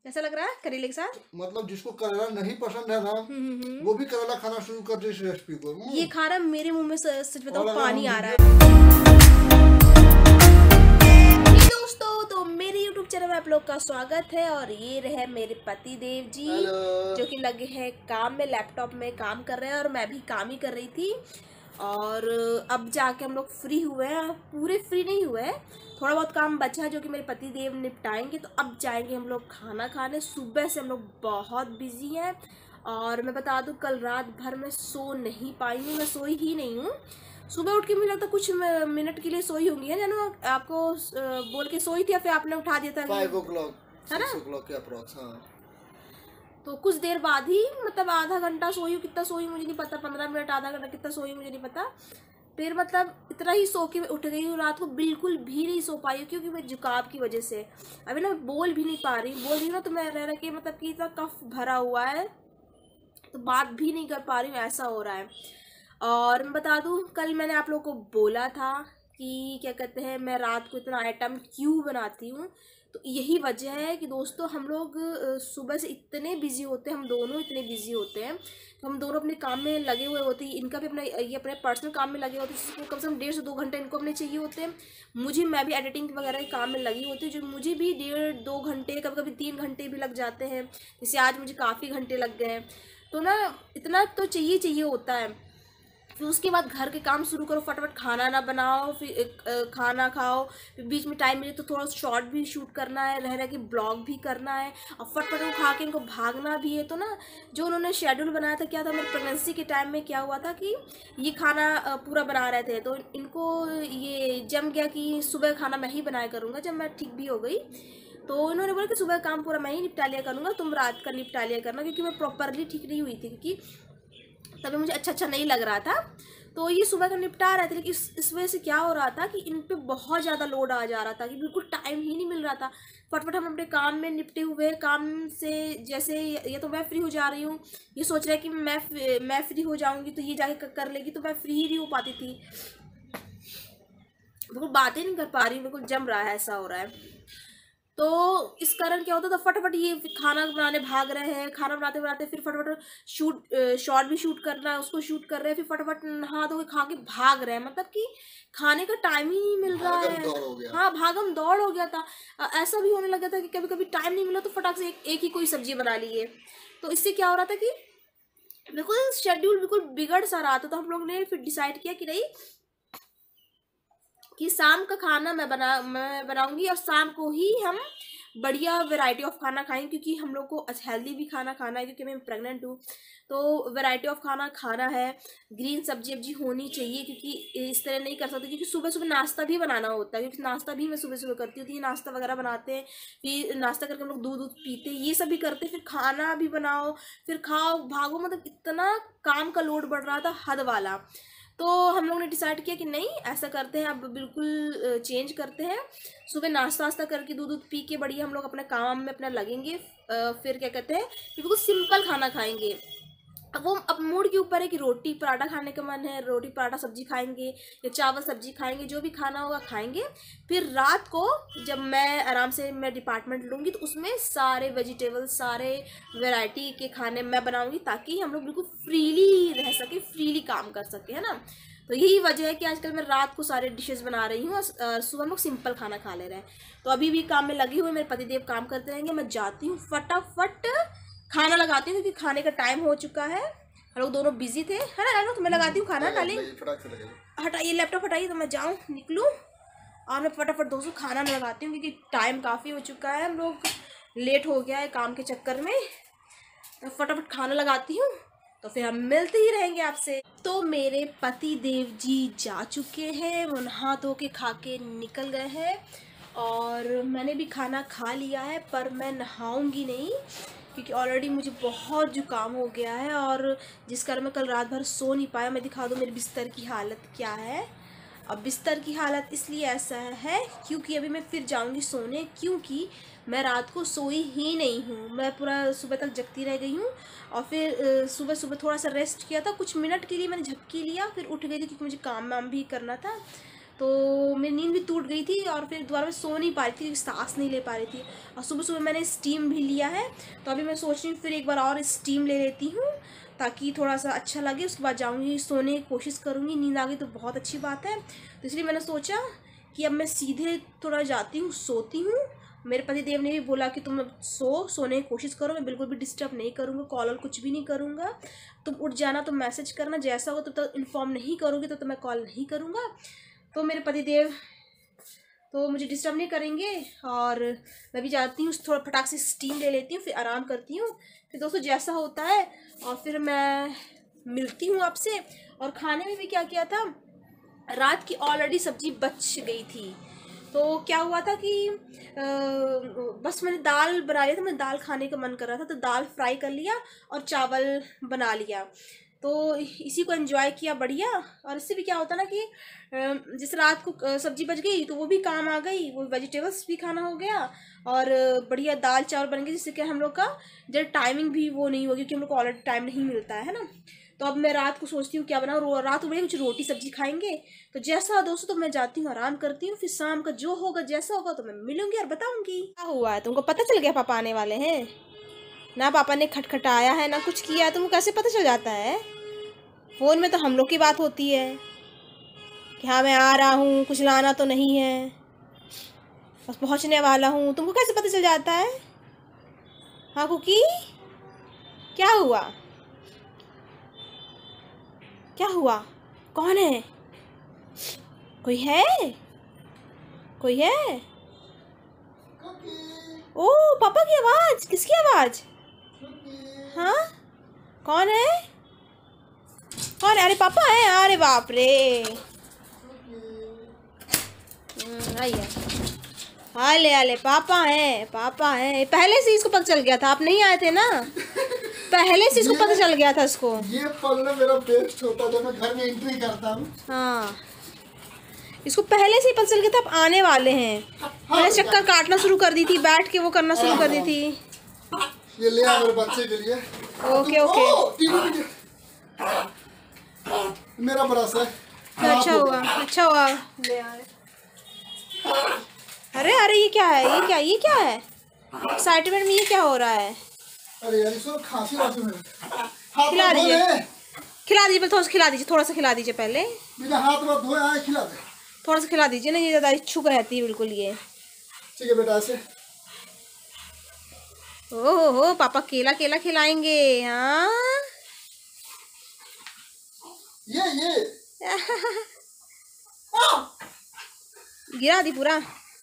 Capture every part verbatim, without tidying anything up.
कैसा लग रहा है करेले के साथ? मतलब जिसको करेला नहीं पसंद है ना, वो भी करेला खाना शुरू कर दे इस रेसिपी को। ये खा रहा मेरे मुंह में सच बताऊं पानी आ रहा है। दोस्तों, तो मेरे यूट्यूब चैनल में आप लोग का स्वागत है और ये रहे मेरे पति देव जी जो कि लगे हैं काम में, लैपटॉप में काम कर रहे हैं और मैं भी काम ही कर रही थी। और अब जाके हम लोग फ्री हुए हैं, पूरे फ्री नहीं हुए हैं, थोड़ा बहुत काम बचा है जो कि मेरे पति देव निपटाएंगे। तो अब जाएंगे हम लोग खाना खाने। सुबह से हम लोग बहुत बिजी हैं और मैं बता दूं कल रात भर मैं सो नहीं पाई हूँ, मैं सोई ही नहीं हूँ। सुबह उठ के मुझे लगता कुछ मिनट के लिए सोई होंगी, है जानू, आपको बोल के सोई थी या फिर आपने उठा दिया था? फाइव ओ क्लॉक है ना, के अप्रॉक्स। हाँ, तो कुछ देर बाद ही, मतलब आधा घंटा सोई हूँ, कितना सोई मुझे नहीं पता, पंद्रह मिनट आधा घंटा कितना सोई मुझे नहीं पता। फिर मतलब इतना ही सो के उठ गई हूँ, रात को बिल्कुल भी नहीं सो पाई हूँ क्योंकि मैं जुकाम की वजह से अभी ना बोल भी नहीं पा रही बोल रही हूँ ना, तो मैं रह रहा कि मतलब कि इतना कफ भरा हुआ है तो बात भी नहीं कर पा रही हूँ, ऐसा हो रहा है। और मैं बता दूँ कल मैंने आप लोगों को बोला था कि क्या कहते हैं मैं रात को इतना आइटम क्यों बनाती हूँ, तो यही वजह है कि दोस्तों हम लोग सुबह से इतने बिजी होते हैं, हम दोनों इतने बिजी होते हैं, तो हम दोनों अपने काम में लगे हुए होते हैं। इनका भी अपना ये अपने पर्सनल काम में लगे होते हैं जिसको कम से कम डेढ़ से दो घंटे इनको अपने चाहिए होते हैं। मुझे मैं भी एडिटिंग वगैरह के काम में लगी होती हूँ जो मुझे भी डेढ़ दो घंटे कभी कभी तीन घंटे भी लग जाते हैं, जैसे आज मुझे काफ़ी घंटे लग गए हैं। तो ना इतना तो चाहिए चाहिए होता है। फिर उसके बाद घर के काम शुरू करो, फटाफट खाना ना बनाओ, फिर खाना खाओ, फिर बीच में टाइम मिले तो थोड़ा शॉर्ट भी शूट करना है, रह रह के ब्लॉग भी करना है और फटफट को खा के इनको भागना भी है। तो ना जो उन्होंने शेड्यूल बनाया था, क्या था मेरे प्रेगनेंसी के टाइम में क्या हुआ था कि ये खाना पूरा बना रहे थे, तो इनको ये जम गया कि सुबह खाना मैं ही बनाया करूँगा। जब मैं ठीक भी हो गई तो इन्होंने बोला कि सुबह काम पूरा मैं ही निपटा लिया करूँगा, तुम रात का निपटा लिया करना, क्योंकि मैं प्रॉपरली ठीक नहीं हुई थी, क्योंकि तभी मुझे अच्छा अच्छा नहीं लग रहा था। तो ये सुबह का निपटा रहे थे, लेकिन इस इस वजह से क्या हो रहा था कि इन पे बहुत ज़्यादा लोड आ जा रहा था कि बिल्कुल टाइम ही नहीं मिल रहा था। फटफट हम अपने काम में निपटे हुए, काम से जैसे ये तो मैं फ्री हो जा रही हूँ, ये सोच रहा है कि मैं मैं फ्री हो जाऊँगी तो ये जाके कर लेगी, तो मैं फ्री ही नहीं हो पाती थी, बिल्कुल बातें नहीं कर पा रही, बिल्कुल जम रहा है, ऐसा हो रहा है। तो इस कारण क्या होता था, फटाफट ये खाना बनाने भाग रहे हैं, खाना बनाते बनाते फिर फटाफट शूट शॉर्ट भी शूट करना है, उसको शूट कर रहे हैं, फिर फटाफट नहा धो के खा के भाग रहे हैं, मतलब कि खाने का टाइम ही नहीं मिल रहा है। हाँ, भागम दौड़ हो गया था। ऐसा भी होने लगा था कि कभी कभी टाइम नहीं मिला तो फटाक से एक, एक ही कोई सब्जी बना लिए। तो इससे क्या हो रहा था कि बिल्कुल शेड्यूल बिल्कुल बिगड़ सा रहा था। तो हम लोग ने फिर डिसाइड किया कि नहीं, कि शाम का खाना मैं बना मैं बनाऊंगी और शाम को ही हम बढ़िया वैरायटी ऑफ खाना खाएंगे, क्योंकि हम लोग को हेल्दी भी खाना खाना है, क्योंकि मैं प्रेग्नेंट हूँ, तो वैरायटी ऑफ खाना खाना है, ग्रीन सब्जी सब्जी होनी चाहिए, क्योंकि इस तरह नहीं कर सकते, क्योंकि सुबह सुबह नाश्ता भी बनाना होता है, क्योंकि नाश्ता भी मैं सुबह सुबह करती हूँ। तो ये नाश्ता वगैरह बनाते हैं, फिर नाश्ता करके हम लोग दूध दूध पीते हैं, ये सब भी करते हैं, फिर खाना भी बनाओ, फिर खाओ, भागो, मतलब इतना काम का लोड बढ़ रहा था हद वाला। तो हम लोग ने डिसाइड किया कि नहीं, ऐसा करते हैं, अब बिल्कुल चेंज करते हैं। सुबह नाश्ता वास्ता करके दूध दूध पी के बढ़िया हम लोग अपने काम में अपना लगेंगे। फिर क्या कहते हैं, बिल्कुल सिंपल खाना खाएंगे। अब वो अब मूड के ऊपर है कि रोटी पराठा खाने का मन है, रोटी पराठा सब्जी खाएंगे या चावल सब्जी खाएंगे, जो भी खाना होगा खाएंगे। फिर रात को जब मैं आराम से मैं डिपार्टमेंट लूँगी तो उसमें सारे वेजिटेबल, सारे वैरायटी के खाने मैं बनाऊँगी, ताकि हम लोग बिल्कुल फ्रीली रह सके, फ्रीली काम कर सके, है ना। तो यही वजह है कि आजकल मैं रात को सारे डिशेस बना रही हूँ और सुबह हम लोग सिंपल खाना खा ले रहे हैं। तो अभी भी काम में लगे हुए मेरे पतिदेव काम करते रहेंगे, मैं जाती हूँ फटाफट खाना लगाती हूँ, क्योंकि खाने का टाइम हो चुका है। हम लोग दोनों बिजी थे, है ना रानू, तो मैं लगाती हूँ खाना। डालें, हटाइए लैपटॉप, हटाइए, तो मैं जाऊँ निकलूँ और मैं फटाफट दोस्तों खाना में लगाती हूँ, क्योंकि टाइम काफ़ी हो चुका है, हम लोग लेट हो गया है काम के चक्कर में। तो फटाफट खाना लगाती हूँ, तो फिर हम मिलते ही रहेंगे आपसे। तो मेरे पति देव जी जा चुके हैं, वो नहा धो के खा के निकल गए हैं और मैंने भी खाना खा लिया है, पर मैं नहाऊंगी नहीं, क्योंकि ऑलरेडी मुझे बहुत जुकाम हो गया है और जिस कारण मैं कल रात भर सो नहीं पाया। मैं दिखा दूँ मेरे बिस्तर की हालत क्या है। अब बिस्तर की हालत इसलिए ऐसा है क्योंकि अभी मैं फिर जाऊंगी सोने, क्योंकि मैं रात को सोई ही नहीं हूँ, मैं पूरा सुबह तक जगती रह गई हूँ। और फिर सुबह सुबह थोड़ा सा रेस्ट किया था, कुछ मिनट के लिए मैंने झपकी लिया, फिर उठ गई थी क्योंकि मुझे काम वाम भी करना था। तो मेरी नींद भी टूट गई थी और फिर दोबारा मैं सो नहीं पा रही थी क्योंकि सांस नहीं ले पा रही थी। और सुबह सुबह मैंने स्टीम भी लिया है, तो अभी मैं सोच रही हूँ फिर एक बार और स्टीम ले लेती हूँ ताकि थोड़ा सा अच्छा लगे। उसके बाद जाऊँगी सोने की कोशिश करूँगी, नींद आ गई तो बहुत अच्छी बात है। तो इसलिए मैंने सोचा कि अब मैं सीधे थोड़ा जाती हूँ, सोती हूँ। मेरे पति देव ने भी बोला कि तुम सो सोने की कोशिश करो, मैं बिल्कुल भी डिस्टर्ब नहीं करूँगा, कॉल और कुछ भी नहीं करूँगा। तुम उठ जाना, तुम मैसेज करना, जैसा हो तब तक इन्फॉर्म नहीं करोगे तो, तो मैं कॉल नहीं करूँगा। तो मेरे पति देव तो मुझे डिस्टर्ब नहीं करेंगे और मैं भी जाती हूँ, थोड़ा फटाक से स्टीम ले लेती हूँ, फिर आराम करती हूँ। फिर दोस्तों जैसा होता है और फिर मैं मिलती हूँ आपसे। और खाने में भी क्या किया था, रात की ऑलरेडी सब्जी बच गई थी। तो क्या हुआ था कि आ, बस मैंने दाल बना लिया था, मुझे दाल खाने का मन कर रहा था तो दाल फ्राई कर लिया और चावल बना लिया, तो इसी को एंजॉय किया बढ़िया। और इससे भी क्या होता ना कि जैसे रात को सब्जी बच गई तो वो भी काम आ गई, वो वेजिटेबल्स भी खाना हो गया और बढ़िया दाल चावल बन गए, जिससे कि हम लोग का जब टाइमिंग भी वो नहीं होगी क्योंकि हम लोग को ऑलरेडी टाइम नहीं मिलता है ना। तो अब मैं रात को सोचती हूँ क्या बनाऊँ, रात को बढ़िया कुछ रोटी सब्जी खाएंगे। तो जैसा दोस्तों तो मैं जाती हूँ, आराम करती हूँ, फिर शाम का जो होगा जैसा होगा तो मैं मिलूंगी और बताऊंगी क्या हुआ है। तुमको पता चल गया पापा आने वाले हैं ना, पापा ने खटखटाया है ना कुछ किया, तुमको कैसे पता चल जाता है? फ़ोन में तो हम लोग की बात होती है कि हाँ मैं आ रहा हूँ, कुछ लाना तो नहीं है, बस पहुँचने वाला हूँ। तुमको कैसे पता चल जाता है? हाँ कुकी, क्या हुआ क्या हुआ? कौन है? कोई है? कोई है? ओ पापा की आवाज़, किसकी आवाज़? हाँ कौन है? कौन है? अरे पापा है, अरे बाप रे। आइए, हाले हाले, पापा है, पापा है। पहले से इसको पता चल गया था, आप नहीं आए थे ना, पहले से इसको पता चल गया था इसको। ये पल ना मेरा बेस्ट होता जब मैं घर में एंट्री करता हूँ। हाँ इसको पहले से ही पता चल गया था आप आने वाले हैं। हाँ, मैंने चक्कर काटना शुरू कर दी थी, बैठ के वो करना शुरू कर दी थी। ये ले आ मेरे बच्चे के लिए। ओके ओके, मेरा बड़ा सा अच्छा हुआ, अच्छा हुआ ले आए। अरे अरे ये क्या है, ये क्या ये क्या है एक्साइटमेंट में, ये क्या हो रहा है? अरे यार इसको खांसी वासी में खिला दीजिए, खिला दीजिए, थोड़ा सा खिला दीजिए, थोड़ा सा खिला दीजिए पहले। बिना हाथ में धोए आए खिला दे, थोड़ा सा खिला दीजिए ना, ये ज़्यादा इच्छुक रहती है बिल्कुल ये। ठीक है बेटा ऐसे। ओहो हो, पापा केला केला खिलाएंगे। हाँ ये ये गिरा दी पूरा।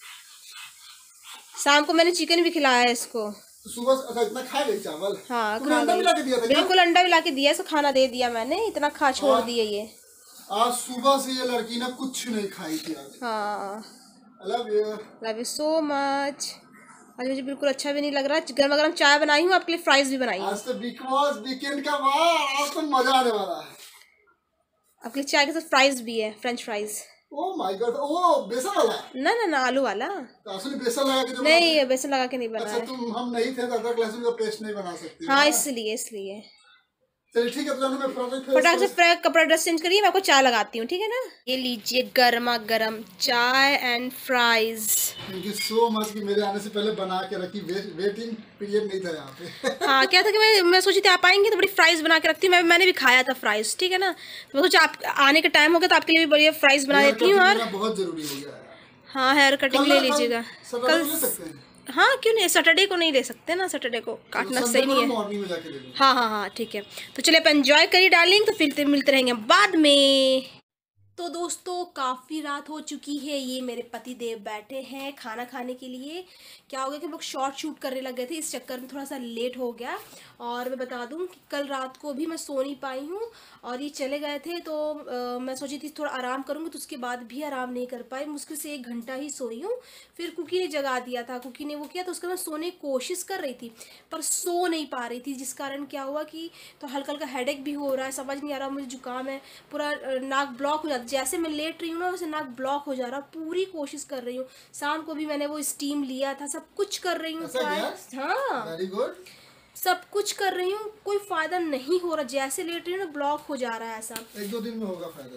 शाम को मैंने चिकन भी खिलाया है इसको। तो सुबह अच्छा इतना खा गई चावल? हाँ तुमने अंडा भी ला के दिया था? बिल्कुल अंडा भी ला के दिया, इसको खाना दे दिया मैंने, इतना खा छोड़ दिया ये। आज सुबह से ये लड़की ना कुछ नहीं खाई थी आज। हाँ I love you, love you so much. आज मुझे बिल्कुल अच्छा भी नहीं लग रहा, गर्मा गर्म चाय बनाई हूँ आपके लिए, फ्राइज भी बनाई हूँ आज तो बिकॉज वीकेंड का वाह, आज तो मजा आने वाला है। आपके लिए चाय के साथ फ्राइज भी है, French fries. Oh my god, ओ बेसन वाला? ना ना ना आलू वाला। तो असली बेसन लगा के जो नहीं, बेसन लगा के नहीं बना अच्छा, है। तुम हम नहीं थे तो अदरक लहसुन का पेस्ट नहीं बना सकती। हाँ इसलिए इसलिए चलिए ठीक है, तो जानो मैं प्रोजेक्ट फटाक से फ्रेश कपड़ा ड्रेस चेंज करिए, मैं आपको चाय लगाती हूँ, ठीक है ना। ये लीजिए गर्मा गर्म चाय and fries. Thank you so much कि मेरे आने से पहले बना के रखी, वेटिंग पीरियड नहीं था यहाँ पे। हाँ क्या था कि मैं मैं सोची थी आप आएंगे तो बड़ी फ्राइज बना के रखती हूँ, मैं मैंने भी खाया था फ्राइज, ठीक है ना। तो मैं सोचा आप आने का टाइम हो गया तो आपके लिए भी बढ़िया फ्राइज बना देती हूँ। और बहुत जरूरी हो गया है। हाँ हेयर कटिंग ले लीजिएगा कल ले सकते हैं? हाँ क्यों नहीं, सैटरडे को नहीं ले सकते ना, सैटरडे को काटना तो सही नहीं है। मॉर्निंग में जाके ले लूं। हाँ हाँ हाँ ठीक है, तो चलिए आप एंजॉय करिए डार्लिंग, तो फिर मिलते रहेंगे बाद में। तो दोस्तों काफ़ी रात हो चुकी है, ये मेरे पति देव बैठे हैं खाना खाने के लिए। क्या हो गया कि हम लोग शॉर्ट शूट करने लग गए थे, इस चक्कर में थोड़ा सा लेट हो गया। और मैं बता दूं कि कल रात को भी मैं सो नहीं पाई हूँ और ये चले गए थे, तो आ, मैं सोची थी थोड़ा आराम करूँगी, तो उसके बाद भी आराम नहीं कर पाई, मुश्किल से एक घंटा ही सोई हूँ। फिर कुकी ने जगा दिया था, कुकी ने वो किया तो उसके बाद सोने की कोशिश कर रही थी पर सो नहीं पा रही थी, जिस कारण क्या हुआ कि तो हल्का हल्का हेडेक भी हो रहा है, समझ नहीं आ रहा, मुझे जुकाम है, पूरा नाक ब्लॉक हो जाता, जैसे मैं लेट रही हूँ ना वैसे नाक ब्लॉक हो जा रहा। पूरी कोशिश कर रही हूँ, शाम को भी मैंने वो स्टीम लिया था, सब कुछ कर रही हूँ, हाँ वेरी गुड, सब कुछ कर रही हूँ, कोई फायदा नहीं हो रहा, जैसे लेट रही हूँ ना ब्लॉक हो जा रहा है ऐसा। एक दो दिन में होगा फायदा।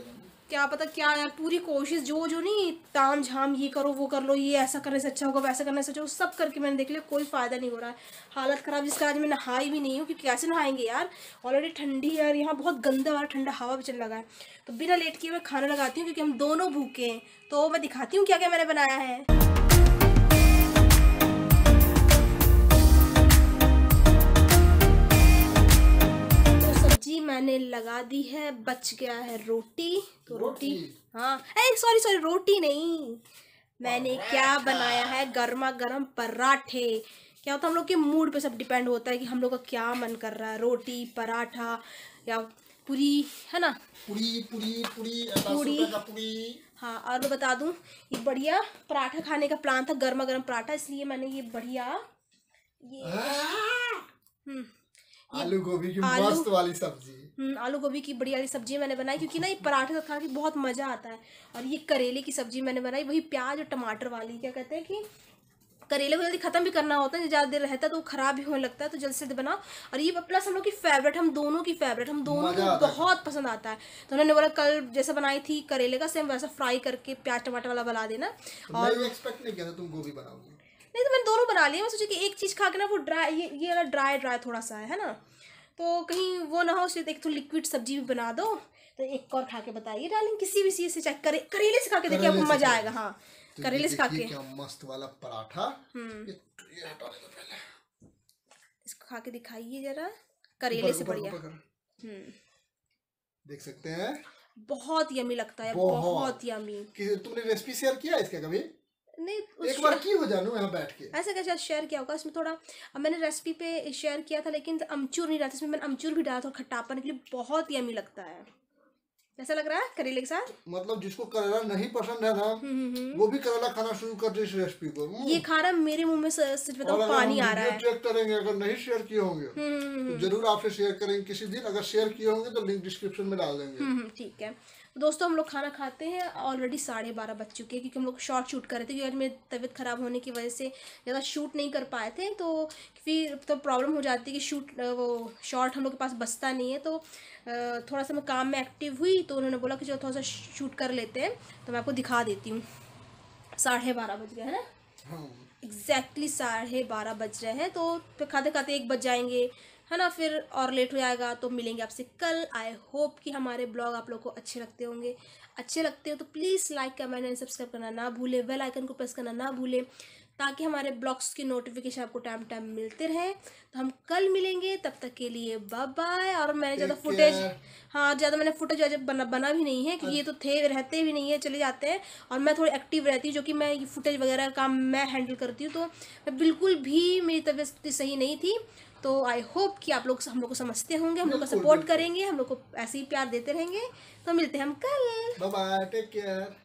क्या पता क्या यार, पूरी कोशिश जो जो नहीं ताम झाम, ये करो वो कर लो, ये ऐसा करने से अच्छा होगा, वैसा करने से अच्छा होगा, सब करके मैंने देख लिया, कोई फ़ायदा नहीं हो रहा है। हालत ख़राब, जिसका आज मैं नहाई भी नहीं हूँ, क्योंकि कैसे नहाएंगे यार, ऑलरेडी ठंडी है और यहाँ बहुत गंदा वाला ठंडा हवा भी चल लगा है। तो बिना लेट किए मैं खाना लगाती हूँ, क्योंकि हम दोनों भूखे हैं। तो मैं दिखाती हूँ क्या क्या मैंने बनाया है। जी मैंने लगा दी है, बच गया है रोटी। तो रोटी, हाँ ए सॉरी सॉरी रोटी नहीं, मैंने क्या बनाया है, गर्मा गर्म पराठे। क्या होता है, हम लोग के मूड पे सब डिपेंड होता है कि हम लोग का क्या मन कर रहा है, रोटी पराठा या पूरी, है ना, पूरी पूरी पूरी पूरी। पूरी। हाँ, और मैं बता दूं, ये बढ़िया पराठा खाने का प्लान था, गर्मा गर्म पराठा, इसलिए मैंने ये बढ़िया ये हम्म आलू गोभी की मस्त वाली सब्जी, हम्म आलू गोभी की बढ़िया वाली सब्जी मैंने बनाई, क्योंकि ना ये पराठे साथ खा के बहुत मज़ा आता है। और ये करेले की सब्जी मैंने बनाई, वही प्याज और टमाटर वाली। क्या कहते हैं कि करेले को जल्दी ख़त्म भी करना होता है, ज़्यादा देर रहता है तो वो ख़राब भी होने लगता है, तो जल्द से जल्द बनाओ। और ये प्लस हम लोग की फेवरेट, हम दोनों की फेवरेट, हम दोनों को बहुत पसंद आता है। तो उन्होंने बोला कल जैसा बनाई थी करेले का, सेम वैसा फ्राई करके प्याज टमाटर वाला बना देना। और मैं एक्सपेक्ट नहीं किया था तुम गोभी बनाओगी। नहीं तो मैंने दोनों बना लिया, मैं सोची कि एक चीज़ खा के ना वो ड्राई, ये ये वाला ड्राई ड्राई थोड़ा सा है ना, तो कहीं वो ना हो, सिर्फ एक तो लिक्विड सब्जी भी बना दो। तो एक और खा के बताइए डालेंगे, किसी भी चीज़ से, चाहे करे, करेले से खा के देखिए आपको मजा आएगा। हाँ तो करेले से खा के, क्या मस्त वाला पराठा। हम्म ये हटा दो पहले, इसको खा के दिखाइए जरा, करेले से बढ़िया। हम्म देख सकते हैं, बहुत यमी लगता है, बहुत यमी। तुमने रेसिपी शेयर किया इसका कभी? नहीं, एक बार की हो जानू यहाँ बैठ के, ऐसा कैसे शेयर किया होगा इसमें थोड़ा। अब मैंने रेसिपी पे शेयर किया था, लेकिन अमचूर नहीं डाला था इसमें, मैंने अमचूर भी डाला था खट्टापन के लिए, बहुत यमी लगता है। ऐसा लग रहा है करेले के साथ, मतलब जिसको करेला नहीं पसंद है ना, वो भी करेला खाना शुरू कर दे इस रेसिपी को। ये खा रहा मेरे मुंह में सच बताओ पानी आ रहा है। चेक करेंगे, अगर नहीं शेयर किए होंगे तो जरूर आपसे शेयर करेंगे किसी दिन, अगर शेयर किए होंगे तो लिंक डिस्क्रिप्शन में डाल देंगे। ठीक है दोस्तों, हम लोग खाना खाते हैं, ऑलरेडी साढ़े बारह बज चुके हैं, क्योंकि हम लोग शॉर्ट शूट कर रहे थे, क्योंकि आज मेरी तबीयत ख़राब होने की वजह से ज़्यादा शूट नहीं कर पाए थे। तो फिर तो प्रॉब्लम हो जाती है कि शूट वो शॉर्ट हम लोग के पास बचता नहीं है। तो थोड़ा सा मैं काम में एक्टिव हुई, तो उन्होंने बोला कि जो थोड़ा सा शूट कर लेते हैं, तो मैं आपको दिखा देती हूँ। साढ़े बारह बज गए हैं ना, एग्जैक्टली साढ़े बारह बज रहे हैं। तो फिर खाते खाते एक बज जाएंगे, है ना, फिर और लेट हो जाएगा। तो मिलेंगे आपसे कल। आई होप कि हमारे ब्लॉग आप लोग को अच्छे लगते होंगे। अच्छे लगते हो तो please like comment and subscribe करना ना भूलें, बेल आइकन को प्रेस करना ना भूलें, ताकि हमारे ब्लॉग्स की नोटिफिकेशन आपको टाइम टाइम मिलते रहे। तो हम कल मिलेंगे, तब तक के लिए बाय बाय। और मैंने ज़्यादा फुटेज, हाँ ज़्यादा मैंने फुटेज आज बना बना भी नहीं है, क्योंकि ये तो थे रहते भी नहीं है, चले जाते हैं। और मैं थोड़ी एक्टिव रहती हूँ, जो कि मैं ये फुटेज वगैरह काम मैं हैंडल करती हूँ, तो मैं बिल्कुल भी, मेरी तबीयत सही नहीं थी। तो आई होप कि आप लोग हम लोग को समझते होंगे, हम लोग को सपोर्ट करेंगे, हम लोग को ऐसे ही प्यार देते रहेंगे। तो मिलते हैं हम कल। Bye bye, take care.